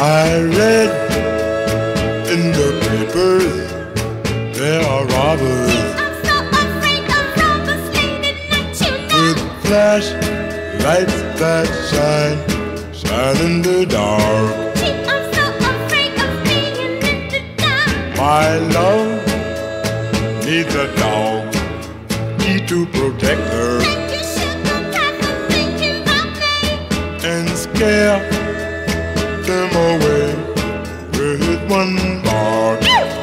I read in the papers there are robbers. I'm so afraid of robbers late at night, you know. With flash lights that shine in the dark. Gee, I'm so afraid of being in the dark. My love needs a dog, need to protect her Thank you, sugar pie, for thinking of me. and scare them away with one bark.